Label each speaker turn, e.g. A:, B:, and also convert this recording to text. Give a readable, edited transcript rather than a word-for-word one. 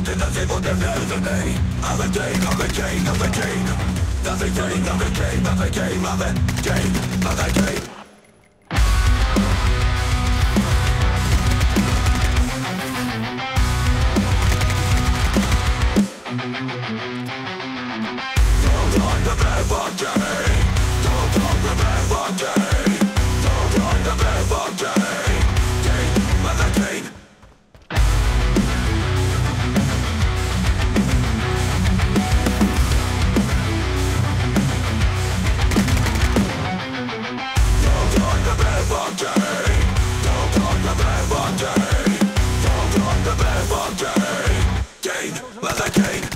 A: nothing but the news of me. I'm a king, I'm a king, I'm a king. Nothing king, I'm a king, I'm a king, I'm a king, I'm a king. Don't remember day. Don't remember day. Don't remember day. King, I'm a king. King, mother king.